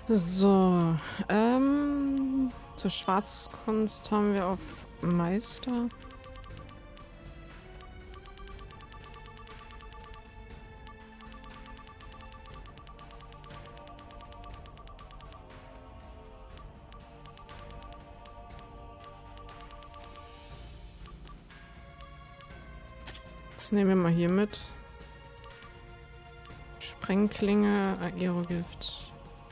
So, zur Schwarzkunst haben wir auf Meister. Das nehmen wir mal hier mit. Sprengklinge, Aerogift.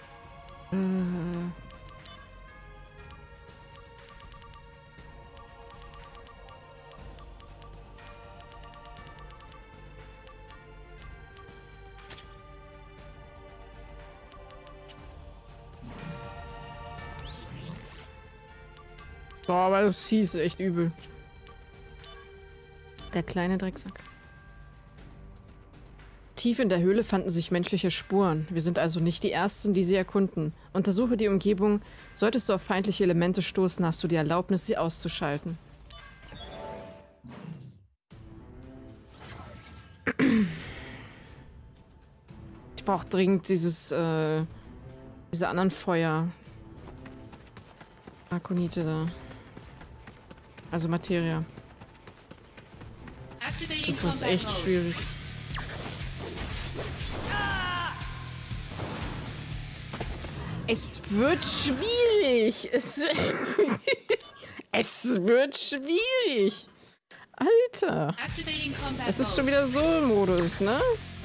Boah, aber das hieß echt übel. Der kleine Drecksack. Tief in der Höhle fanden sich menschliche Spuren. Wir sind also nicht die Ersten, die sie erkunden. Untersuche die Umgebung. Solltest du auf feindliche Elemente stoßen, hast du die Erlaubnis, sie auszuschalten. Ich brauche dringend diese anderen Feuer. Arkonite da. Also Materia. Das ist echt schwierig. Es wird schwierig. Es wird schwierig. Alter. Es ist schon wieder so im Modus, ne?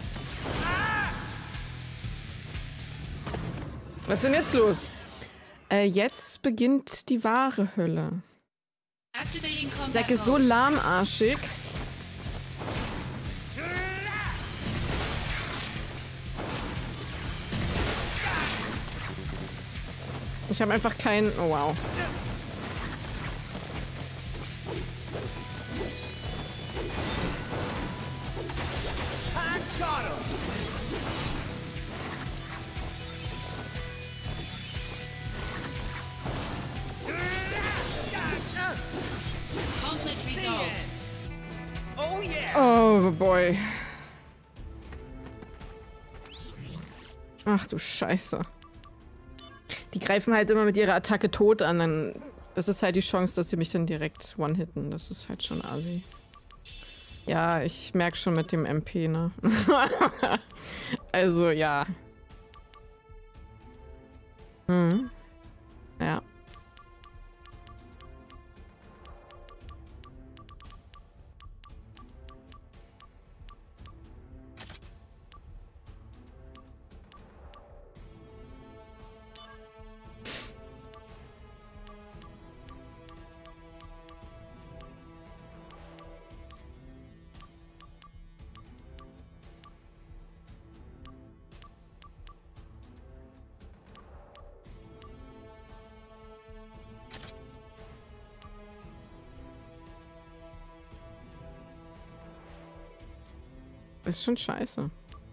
Was ist denn jetzt los? Jetzt beginnt die wahre Hölle. Zack ist so lahmarschig. Ich habe einfach keinen... Oh, wow. Oh boy. Ach du Scheiße. Die greifen halt immer mit ihrer Attacke tot an. Dann, das ist halt die Chance, dass sie mich dann direkt one-hitten. Das ist halt schon assi. Ja, ich merke schon mit dem MP, ne? Also, ja. Hm. Ja. Ist schon scheiße.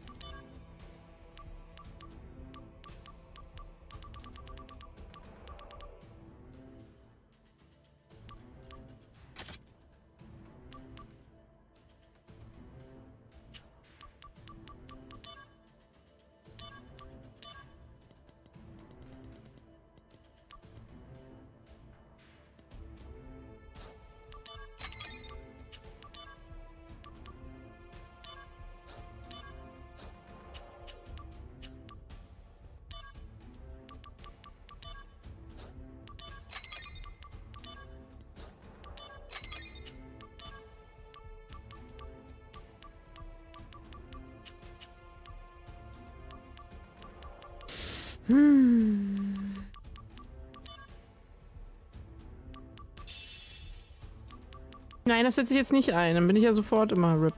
Nein, das setze ich jetzt nicht ein. Dann bin ich ja sofort immer RIP.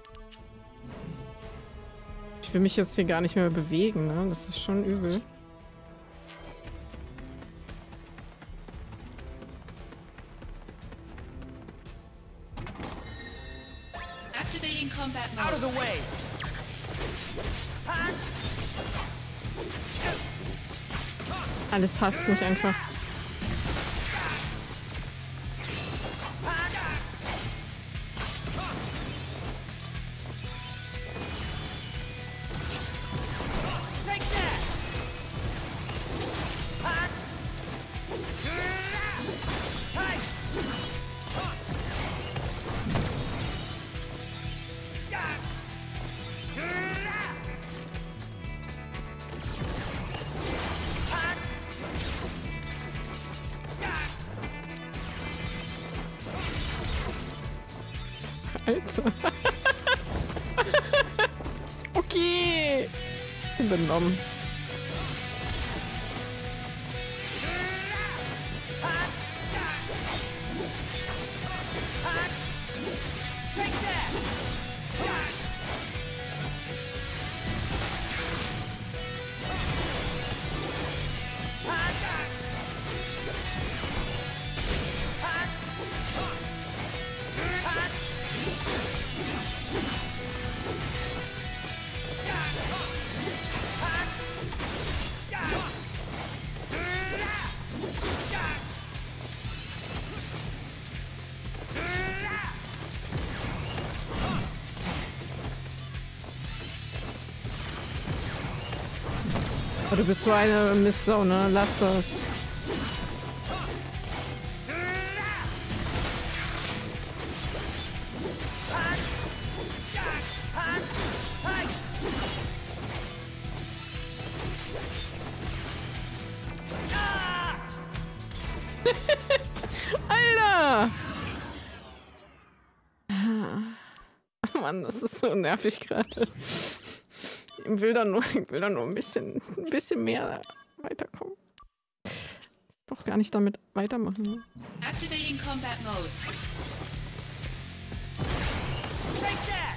Ich will mich jetzt hier gar nicht mehr bewegen, ne? Das ist schon übel. Activating combat mode. Out of the way. Alles hasst mich einfach. Alter. Okay. Übernommen. Oh, du bist so eine Mistsau, ne? Lass das. Alter! Oh Mann, das ist so nervig gerade. Ich will da nur ein bisschen mehr weiterkommen. Ich brauch gar nicht damit weitermachen. Activating combat mode. Take that!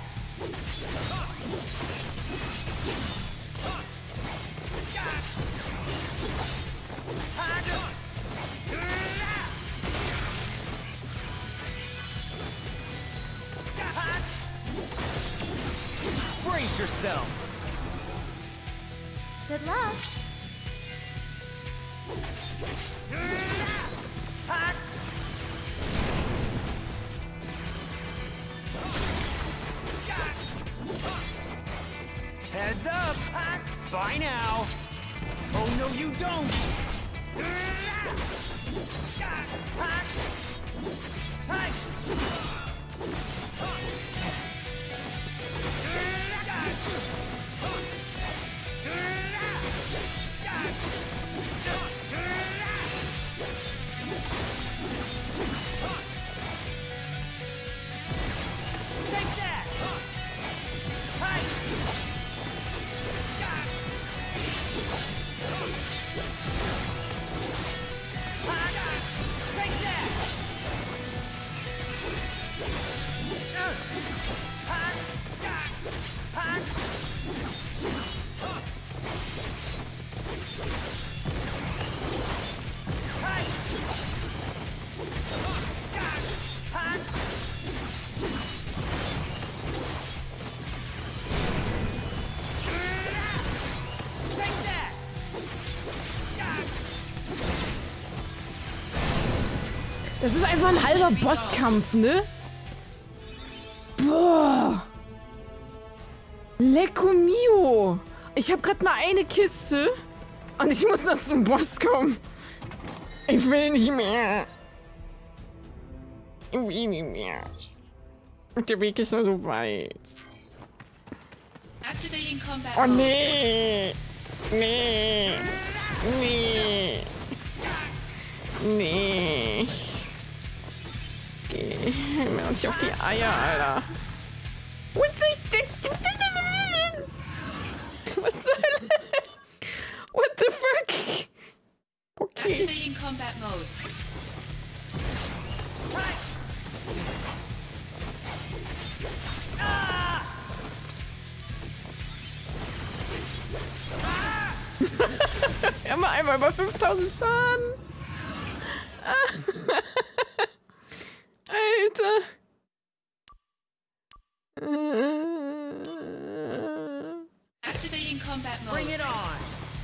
Brace yourself! Good luck. Heads up! Bye now! Oh no, you don't! Take that! Take that! Das ist einfach ein halber Bosskampf, ne? Boah. Lecco mio. Ich habe gerade mal eine Kiste und ich muss noch zum Boss kommen. Ich will nicht mehr. Ich will nicht mehr. Der Weg ist nur so weit. Activating combat Oh mode. nee. Nee. Nee. Nee. Geh mir auch nicht auf die Eier, Alter. Was soll ich denn? Was soll das? What the fuck? Okay. Activating combat mode. Wir haben einmal über 5000 Schaden. Alter. Activating combat Bring mode. it on!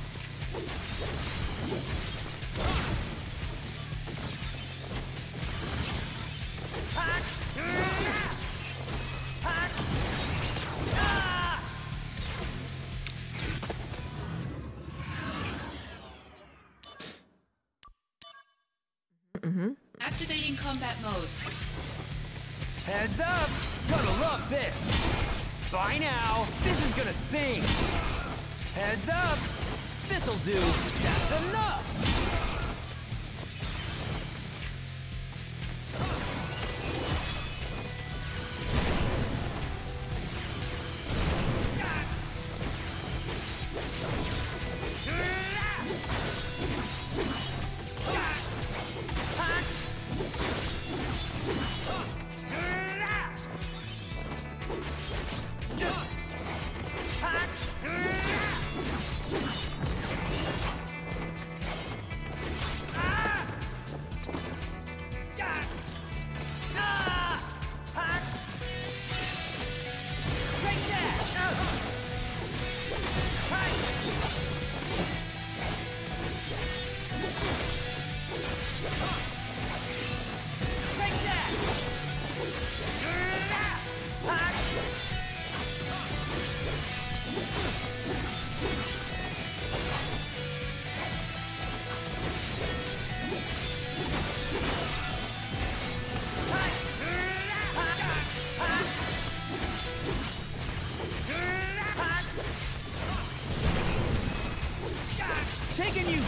Activating combat mode. Heads up! Gonna love this! Bye now! This is gonna sting! Heads up! This'll do! That's enough!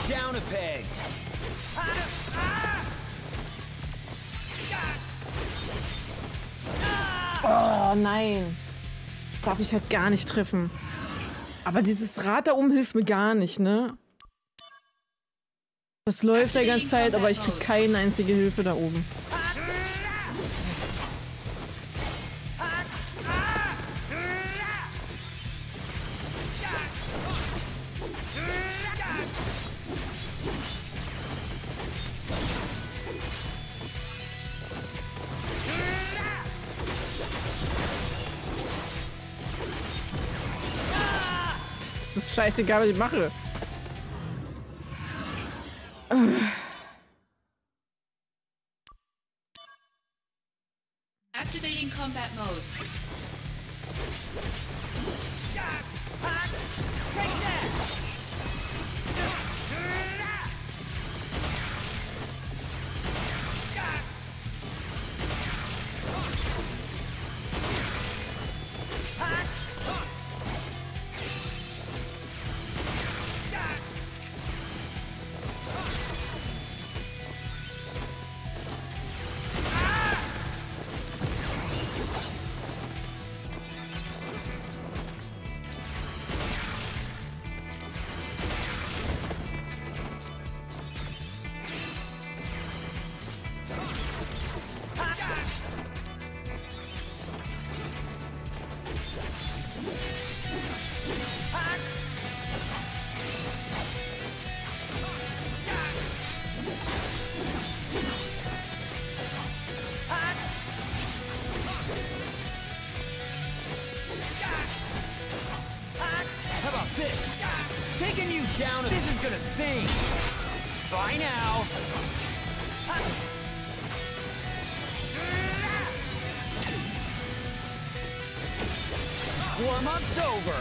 down a peg. Oh nein. Darf ich halt gar nicht treffen. Aber dieses Rad da oben hilft mir gar nicht, ne? Das läuft die ganze Zeit, aber ich krieg keine einzige Hilfe da oben. Es ist scheißegal, was ich mache. Activating combat mode. How about this? Taking you down. This is gonna sting. Bye now. Warm-up's over.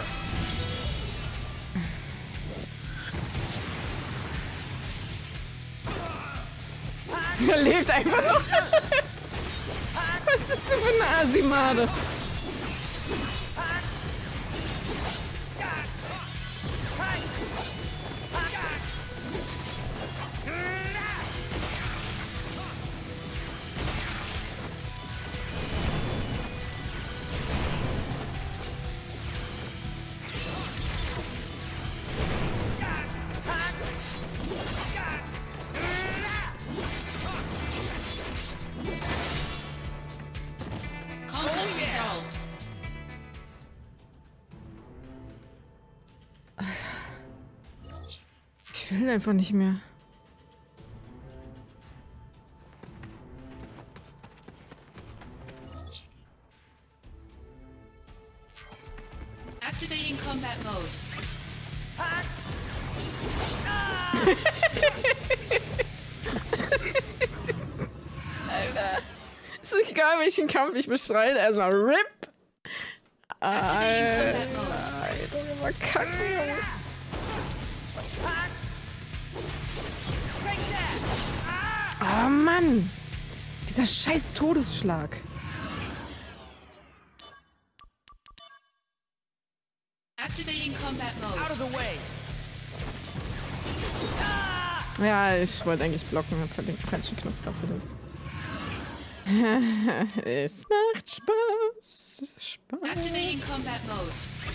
Er lebt einfach noch. Was ist das für eine Asimade? Conflict resolved. Ich will einfach nicht mehr. Activating combat mode. Alter. Ist egal, welchen Kampf ich bestreite. Erstmal RIP. Activating combat mode. Alter, mal kacken, Jungs. Oh Mann. Dieser scheiß Todesschlag. Activating combat Out mode. of the way. Ja, ich wollte eigentlich blocken, hab den falschen Knopf drauf gedrückt. Es macht Spaß. Activating combat mode.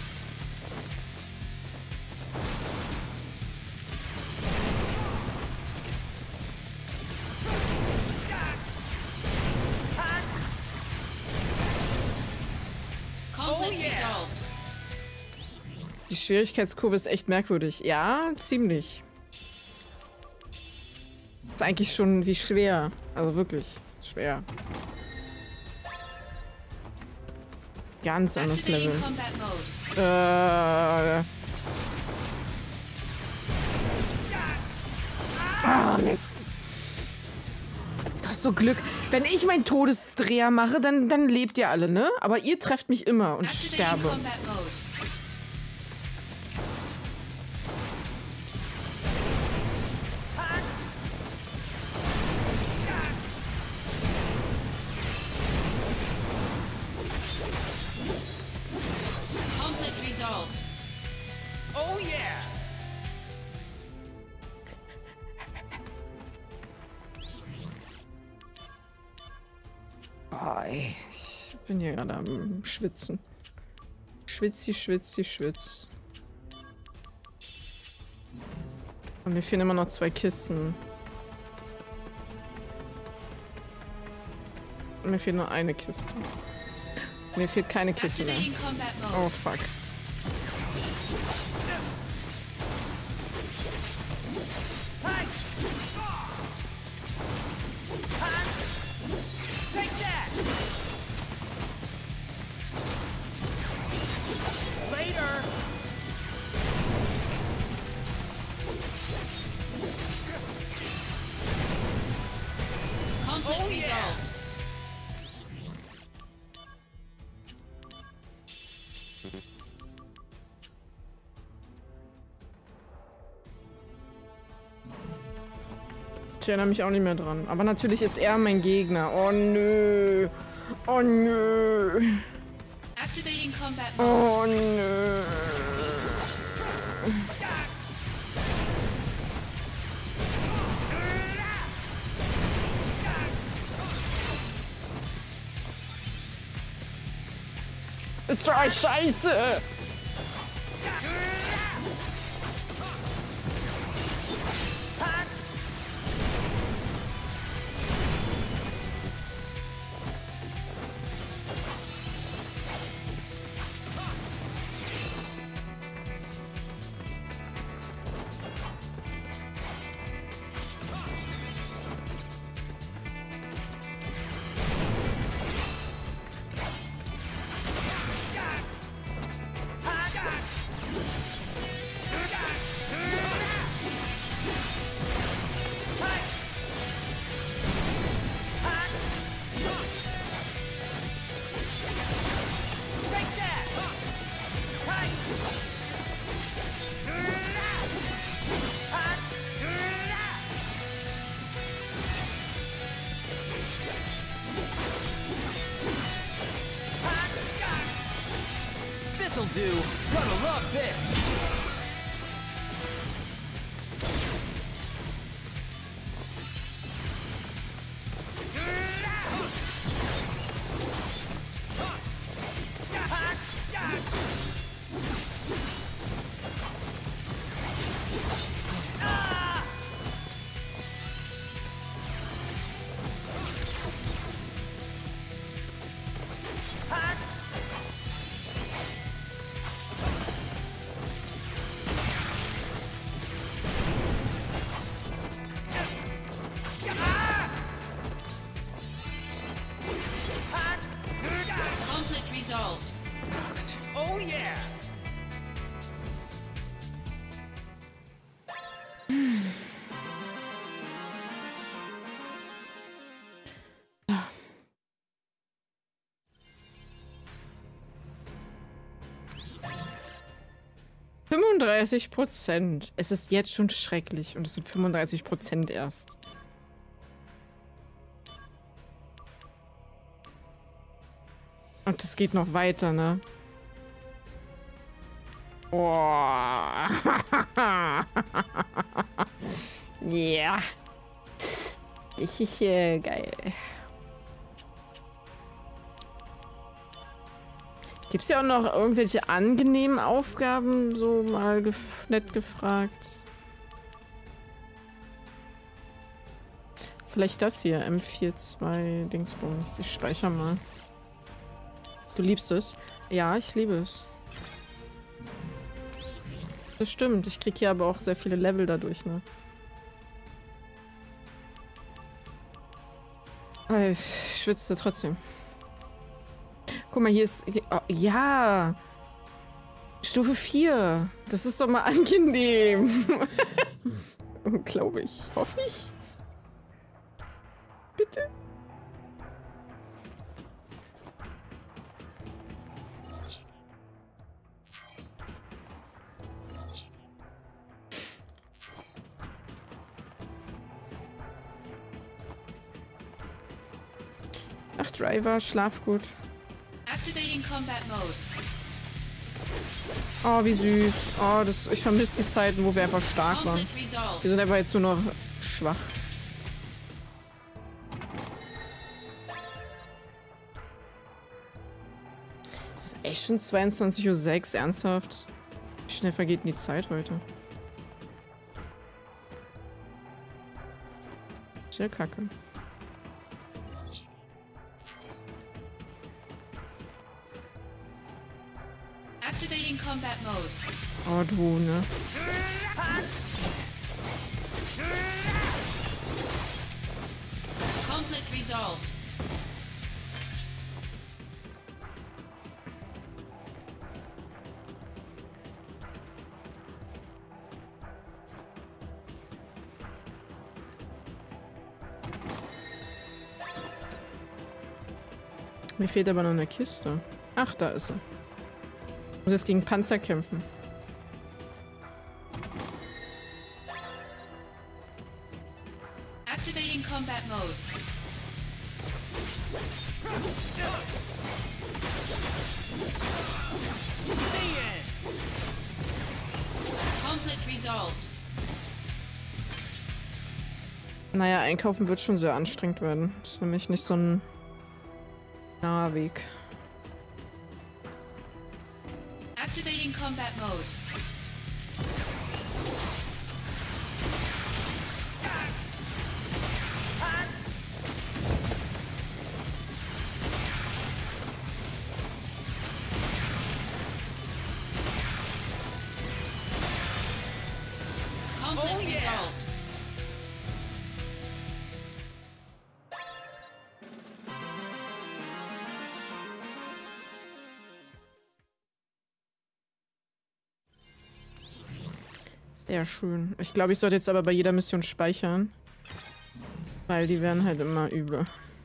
Conflict resolved. Die Schwierigkeitskurve ist echt merkwürdig. Ja, ziemlich. Ist eigentlich schon wie schwer. Also wirklich schwer. Ganz anderes Activating Level. combat mode. Ah, Mist. Du hast so Glück. Wenn ich meinen Todesdreher mache, dann lebt ihr alle, ne? Aber ihr trefft mich immer und Activating sterbe. combat mode. Conflict resolved. Oh yeah. ey. Ich bin hier gerade am Schwitzen. Schwitz. Und mir fehlen immer noch 2 Kisten. Mir fehlt nur eine Kiste. Mir fehlt keine Kiste mehr. Activating combat mode. Oh fuck. Take that! Later! Conflict Oh, yeah. resolved. Ich erinnere mich auch nicht mehr dran. Aber natürlich ist er mein Gegner. Oh nö. Oh nö. Activating combat mode. Oh nö. Ist doch ein Scheiße. This'll do. Gonna love this. Conflict resolved. Oh yeah. %. Es ist jetzt schon schrecklich und es sind 35% erst. Und es geht noch weiter, ne? Boah. Ja. Ich geil. Gibt es ja auch noch irgendwelche angenehmen Aufgaben, so mal nett gefragt? Vielleicht das hier, M42 Dingsbums. Ich speichere mal. Du liebst es? Ja, ich liebe es. Das stimmt. Ich krieg hier aber auch sehr viele Level dadurch, ne? Aber ich schwitze trotzdem. Guck mal, hier ist... Oh, ja! Stufe 4. Das ist doch mal angenehm. Glaube ich. Hoffe ich. Bitte. Ach, Driver, schlaf gut. Activating combat mode. Oh, wie süß. Oh, ich vermisse die Zeiten, wo wir einfach stark waren. Conflict resolved. Wir sind einfach jetzt nur noch schwach. Echt schon 22:06 Uhr? Ernsthaft? Wie schnell vergeht denn die Zeit heute? Sehr kacke. Activating combat mode. Oh, du, ne? Conflict resolved. Mir fehlt aber noch eine Kiste. Ach, da ist sie. Ich muss jetzt gegen Panzer kämpfen. Activating combat mode. Conflict resolved. Naja, einkaufen wird schon sehr anstrengend werden. Das ist nämlich nicht so ein naher Weg. Activating combat mode. Conflict resolved. Sehr schön. Ich glaube, ich sollte jetzt aber bei jeder Mission speichern. Weil die werden halt immer übel.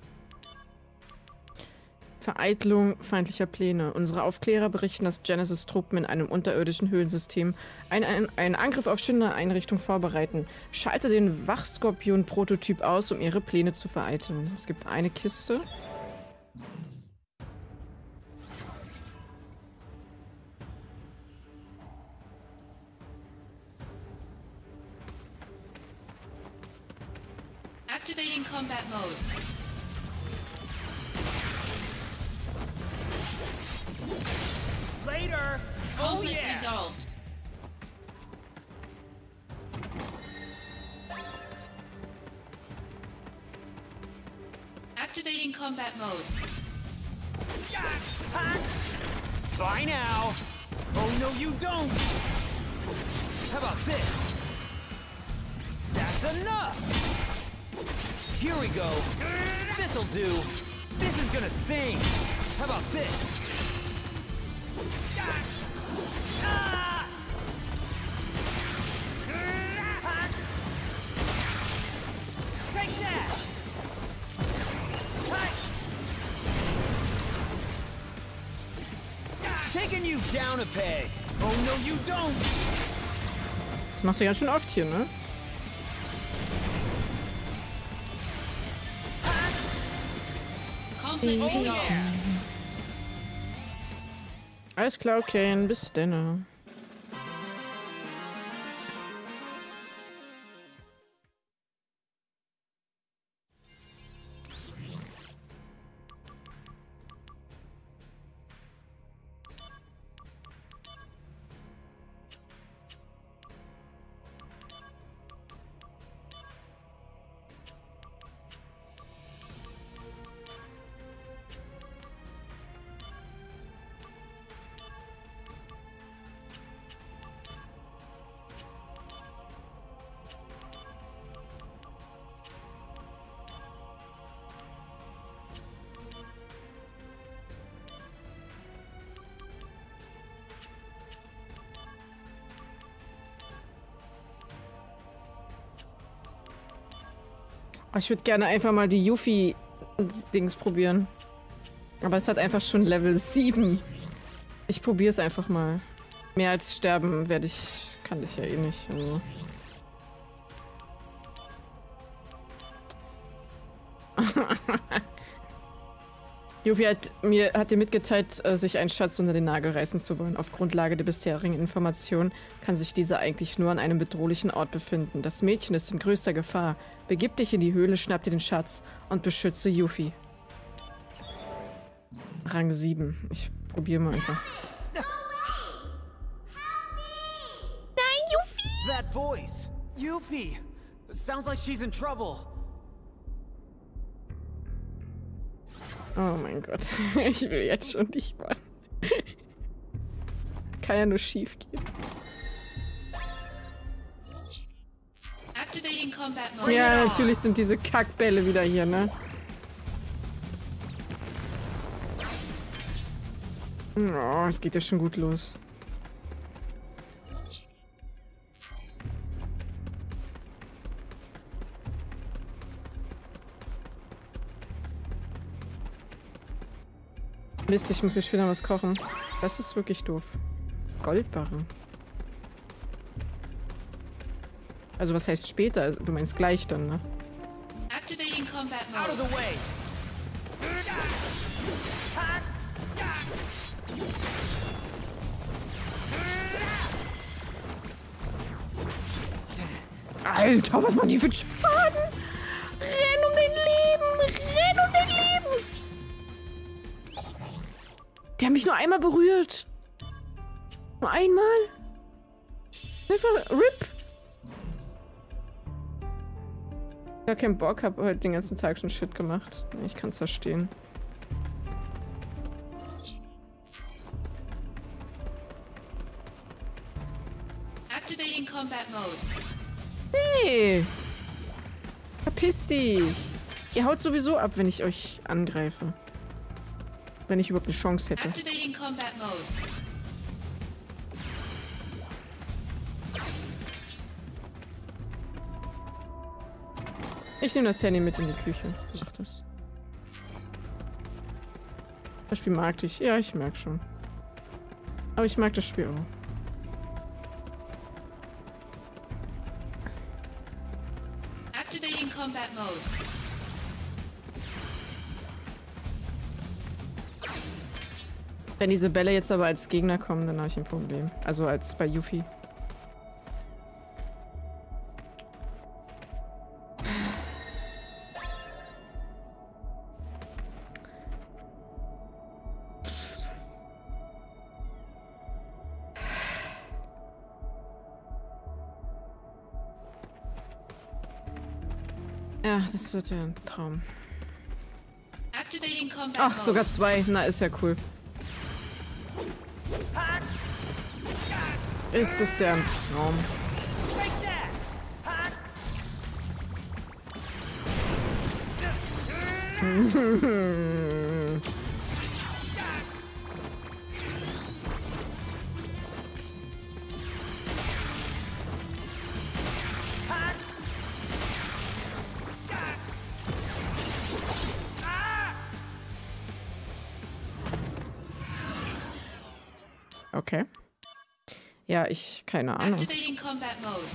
Vereitlung feindlicher Pläne. Unsere Aufklärer berichten, dass Genesis Truppen in einem unterirdischen Höhlensystem einen Angriff auf Schinder-Einrichtung vorbereiten. Schalte den Wachskorpion-Prototyp aus, um ihre Pläne zu vereiteln. Es gibt eine Kiste. Activating combat mode. Later! Oh Conflict yeah! resolved. Activating combat mode. Bye now! Oh no you don't! How about this? That's enough! Here we go! This'll do! This is gonna sting! How about this? Ah! Take that! Taking you down a peg! Oh no you don't! Das macht er ganz schön oft hier, ne? Conflict resolved. Alles klar, okay, bis dann. Ich würde gerne einfach mal die Yuffie-Dings probieren. Aber es hat einfach schon Level 7. Ich probiere es einfach mal. Mehr als sterben kann ich ja eh nicht. Also. Yuffie hat dir mitgeteilt, sich einen Schatz unter den Nagel reißen zu wollen. Auf Grundlage der bisherigen Informationen kann sich dieser eigentlich nur an einem bedrohlichen Ort befinden. Das Mädchen ist in größter Gefahr. Begib dich in die Höhle, schnapp dir den Schatz und beschütze Yuffie. Rang 7. Ich Probieren wir einfach. Nein, Yuffie! That voice! Yuffie! Sounds like she's in trouble. Oh mein Gott. Ich will jetzt schon nicht warten. Kann ja nur schief gehen. Activating combat mode. Ja, natürlich sind diese Kackbälle wieder hier, ne? Oh, es geht ja schon gut los. Mist, ich muss mir später was kochen. Das ist wirklich doof. Goldbarren. Also was heißt später? Also, du meinst gleich dann, ne? Activating combat Out of mode. the way! Alter, was machen die für Schaden? Renn um dein Leben! Renn um dein Leben! Die haben mich nur einmal berührt. Nur einmal? Einfach RIP. Gar keinen Bock, hab heute den ganzen Tag schon Shit gemacht. Ich kann's verstehen. Activating combat mode. Hey! Verpiss dich! Ihr haut sowieso ab, wenn ich euch angreife. Wenn ich überhaupt eine Chance hätte. Activating combat mode. Ich nehme das Handy mit in die Küche. Mach das. Das Spiel mag ich. Ja, ich merke schon. Aber ich mag das Spiel auch. Activating combat mode. Wenn diese Bälle jetzt aber als Gegner kommen, dann habe ich ein Problem. Also als bei Yuffie. Ja, das wird ja ein Traum. Activating combat Ach, mode. sogar zwei. Na, ist ja cool. Ist es ja ein Traum. Take that! Okay. Ja, keine Ahnung. Activating combat mode.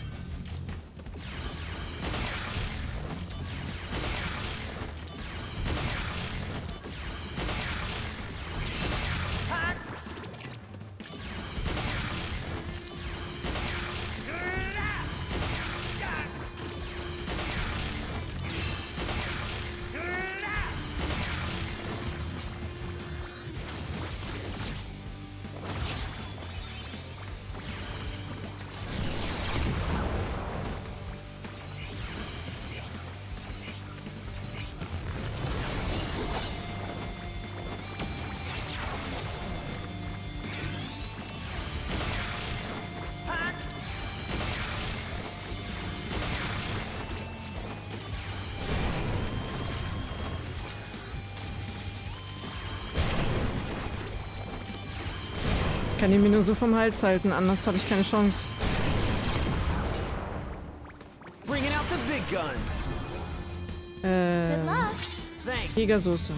Ich kann ihn mir nur so vom Hals halten, anders habe ich keine Chance. Bringing out the big guns. Good luck. Thanks. Jägersoße.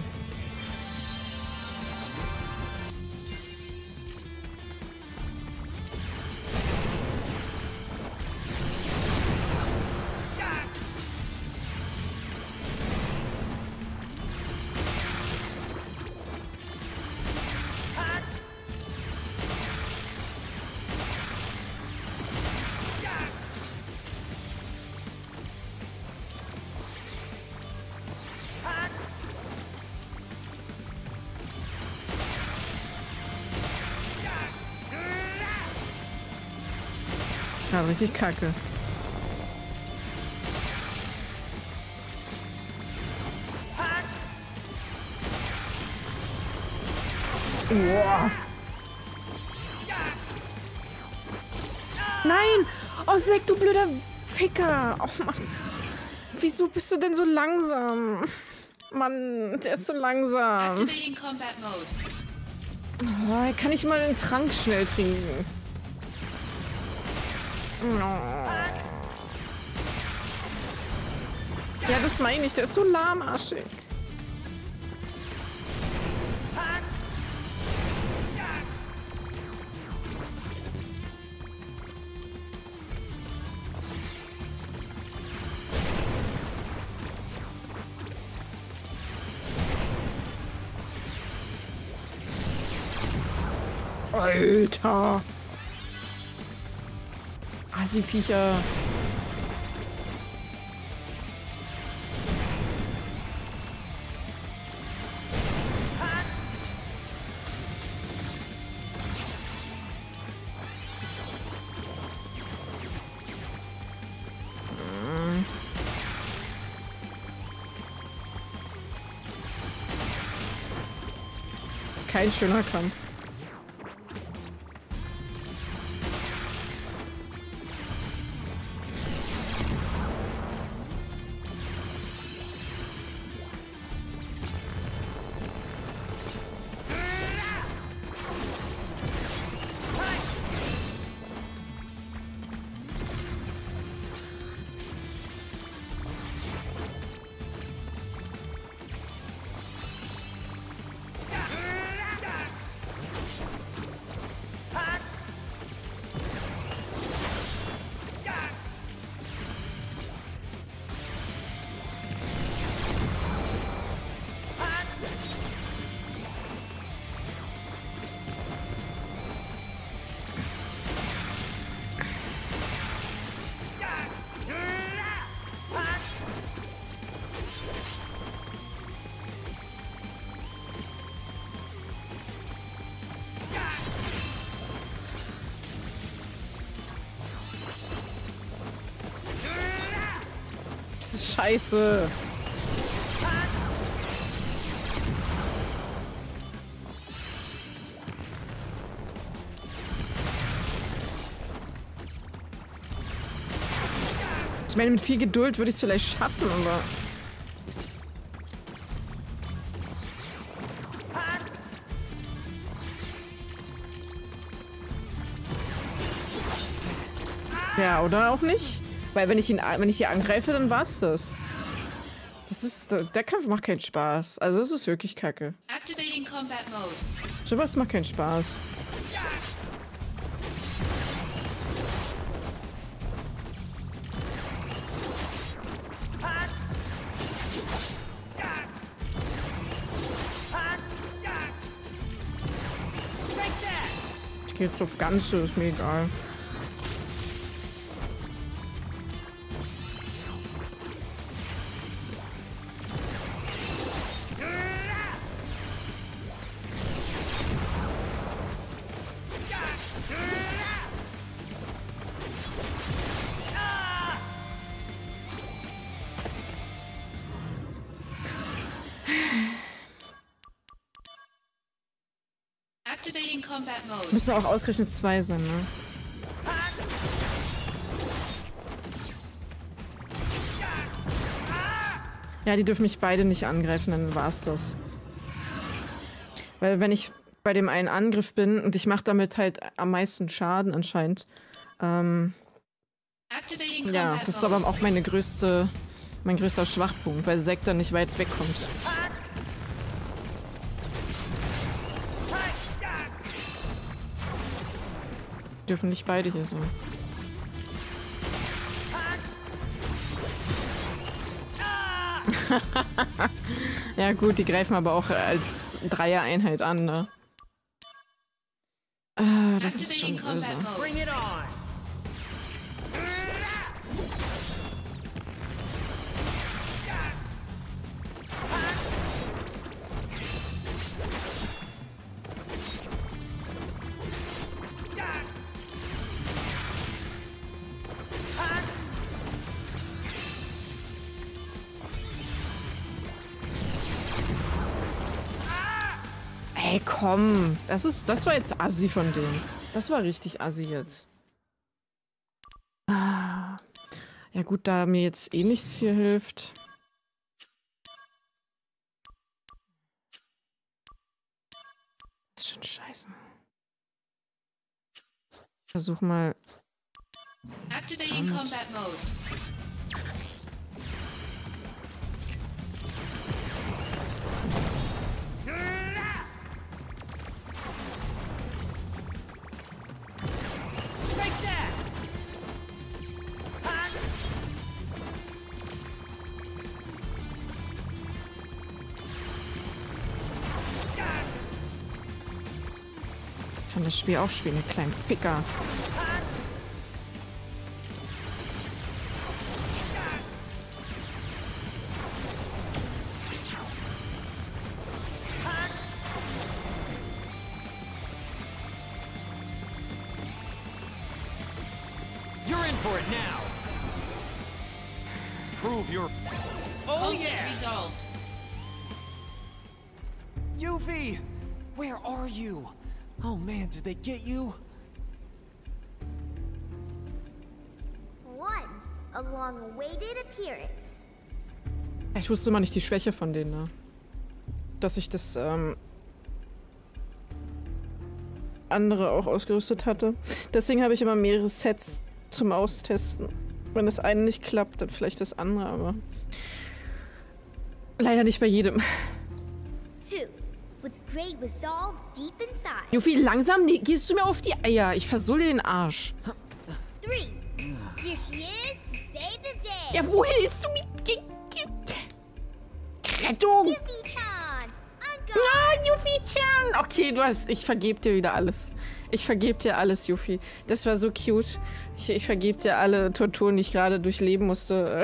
ist gerade richtig kacke. Boah. Nein! Oh, Zack, du blöder Ficker! Oh Mann. Wieso bist du denn so langsam? Mann, der ist so langsam. Activating combat mode. Oh, kann ich mal den Trank schnell trinken? Oh. Ja, das meine ich. Der ist so lahmarschig. Alter! Assi-Viecher! Das ist kein schöner Kampf. Das ist scheiße. Ich meine, mit viel Geduld würde ich es vielleicht schaffen, aber... Ja, oder auch nicht? Weil wenn ich hier angreife, dann war's das. Der Kampf macht keinen Spaß. Also das ist wirklich kacke. Activating combat mode. Sowas macht keinen Spaß. Ich gehe jetzt auf Ganze, ist mir egal. Activating combat mode. Müssen auch ausgerechnet 2 sein, ne? Ja, die dürfen mich beide nicht angreifen, dann war's das. Weil wenn ich bei dem einen Angriff bin und ich mache damit halt am meisten Schaden anscheinend, Activating ja, combat das ist mode. aber auch mein größter Schwachpunkt, weil Zack dann nicht weit wegkommt. Dürfen nicht beide hier sein. Ja gut, die greifen aber auch als Dreier-Einheit an, ne? Ah, das ist schon Activating böse. combat mode. Bring it on! Ey, komm. Das war jetzt assi von denen. Das war richtig assi jetzt. Ah. Ja gut, da mir jetzt eh nichts hier hilft. Das ist schon scheiße. Versuch mal. Activating combat mode. Ich kann das Spiel auch spielen, ihr kleinen Ficker. You're in for it now. Prove your... Oh Conflict yeah! resolved. Yuffie! Where are you? Oh man, did they get you? One, a long-awaited appearance. Ich wusste immer nicht die Schwäche von denen, ne? Dass ich das andere auch ausgerüstet hatte. Deswegen habe ich immer mehrere Sets zum Austesten. Wenn das eine nicht klappt, dann vielleicht das andere, aber leider nicht bei jedem. Two, with great resolve deep inside. Yuffie, langsam gehst du mir auf die Eier. Ich versulle den Arsch. Three, here she is to save the day. Ja, wohin willst du mich? Rettung! Yuffie-chan, I'm gone. Ah, Yuffie-chan! Okay, ich vergeb dir wieder alles. Ich vergeb dir alles, Yuffie. Das war so cute. Ich vergeb dir alle Torturen, die ich gerade durchleben musste.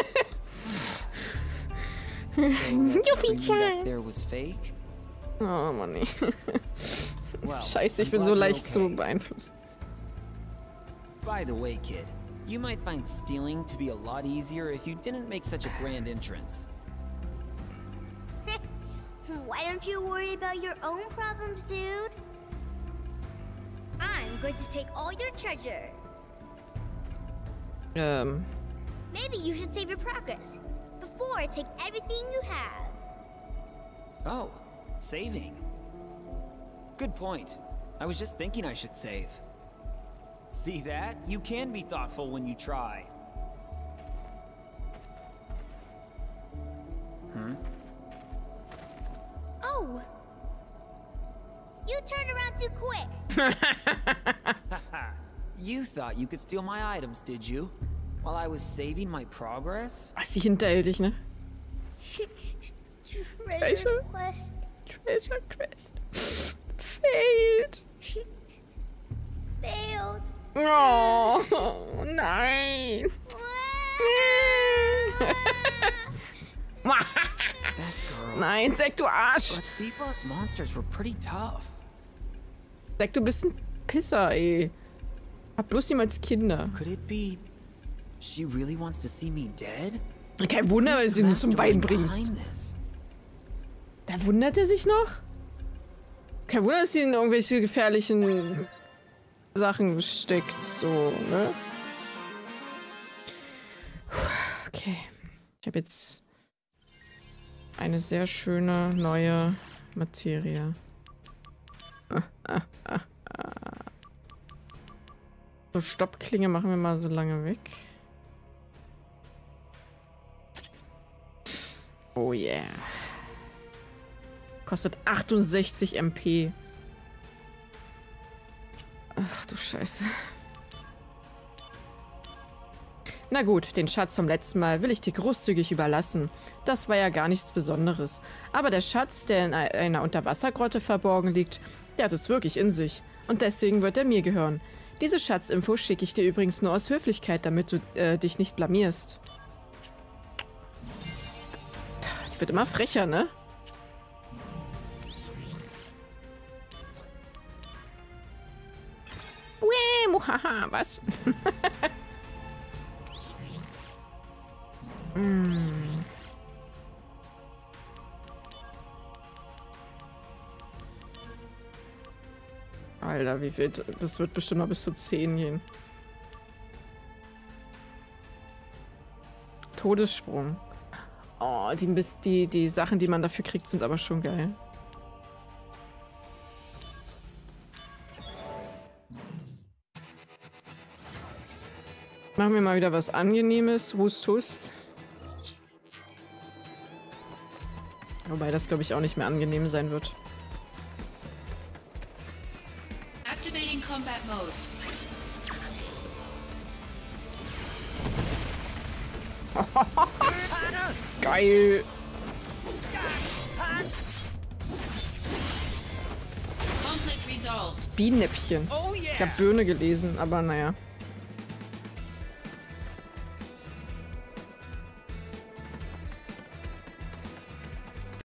Yuffie-chan! There was fake? Oh Mann, nee. Well, Scheiße, ich I'm bin glad so you're leicht okay. zu beeinflussen. By the way, kid, you might find stealing to be a lot easier if you didn't make such a grand entrance. Why don't you worry about your own problems, dude? I'm going to take all your treasure. Maybe you should save your progress before I take everything you have. Oh, saving. Good point. I was just thinking I should save. See that? You can be thoughtful when you try. Oh! You turned around too quick. You thought you could steal my items, did you? While I was saving my progress? Was, die hinterhältig, ne? Treasure quest. Treasure Quest. Failed. Failed. Oh, nein. That girl. Nein, Zack, du Arsch. But these lost monsters were pretty tough. Zack, du bist ein Pisser, ey. Hab bloß niemals Kinder. Could it be she really wants to see me dead? Kein Wunder, weil du sie nur zum Weinen Mastermind bringst. behind this? Da wundert er sich noch? Kein Wunder, dass sie in irgendwelche gefährlichen Sachen steckt, so, ne? Okay. Ich habe jetzt eine sehr schöne neue Materie. So, Stoppklinge machen wir mal so lange weg. Oh yeah. Kostet 68 MP. Ach du Scheiße. Na gut, den Schatz vom letzten Mal will ich dir großzügig überlassen. Das war ja gar nichts Besonderes. Aber der Schatz, der in einer Unterwassergrotte verborgen liegt, der hat es wirklich in sich. Und deswegen wird er mir gehören. Diese Schatzinfo schicke ich dir übrigens nur aus Höflichkeit, damit du dich nicht blamierst. Das wird immer frecher, ne? Muhaha, was? Alter, wie viel? Das wird bestimmt mal bis zu 10 gehen. Todessprung. Oh, die Sachen, die man dafür kriegt, sind aber schon geil. Machen wir mal wieder was Angenehmes. Hust, hust. Wobei das, glaube ich, auch nicht mehr angenehm sein wird. Activating combat mode. Geil. Conflict resolved. Bienennäpfchen. Oh Ich yeah! habe Birne gelesen, aber naja.